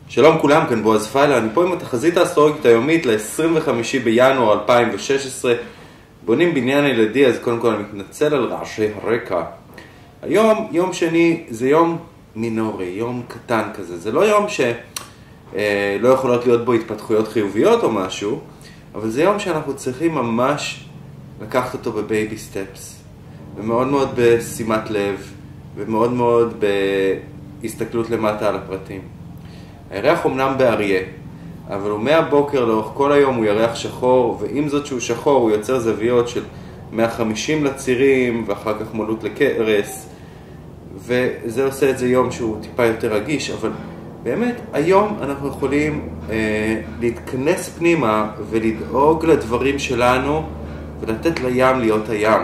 שלום כולם, כאן בועז פיילה, אני פה עם התחזית האסטרולוגית היומית ל-25 בינואר 2016. בונים בניין ילדי, אז קודם כל אני מתנצל על רעשי הרקע. היום, יום שני, זה יום מינורי, יום קטן כזה. זה לא יום שלא יכולות להיות בו התפתחויות חיוביות או משהו, אבל זה יום שאנחנו צריכים ממש לקחת אותו בבייבי סטפס, ומאוד מאוד בשימת לב, ומאוד מאוד בהסתכלות למטה על הפרטים. הירח אומנם באריה, אבל הוא מהבוקר לאורך כל היום הוא ירח שחור, ועם זאת שהוא שחור הוא יוצר זוויות של 150 לצירים ואחר כך מולות לקרס, וזה עושה את זה יום שהוא טיפה יותר רגיש, אבל באמת היום אנחנו יכולים להתכנס פנימה ולדאוג לדברים שלנו ולתת לים להיות הים.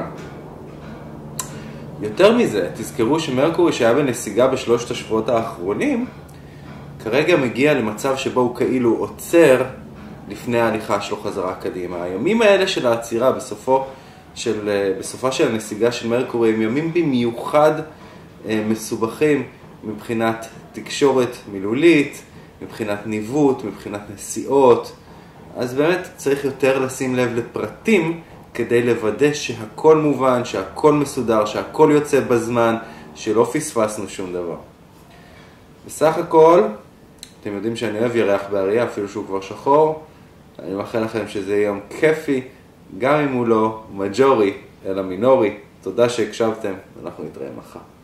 יותר מזה, תזכרו שמרקורי שהיה בנסיגה בשלושת השבועות האחרונים, כרגע מגיע למצב שבו הוא כאילו עוצר לפני ההליכה שלו חזרה קדימה. הימים האלה של העצירה בסופה של הנסיגה של מרקורי הם ימים במיוחד מסובכים מבחינת תקשורת מילולית, מבחינת ניווט, מבחינת נסיעות. אז באמת צריך יותר לשים לב לפרטים כדי לוודא שהכל מובן, שהכל מסודר, שהכל יוצא בזמן, שלא פספסנו שום דבר. בסך הכל, אתם יודעים שאני אוהב ירח באריה, אפילו שהוא כבר שחור. אני מאחל לכם שזה יום כיפי, גם אם הוא לא מג'ורי, אלא מינורי. תודה שהקשבתם, אנחנו נתראה מחר.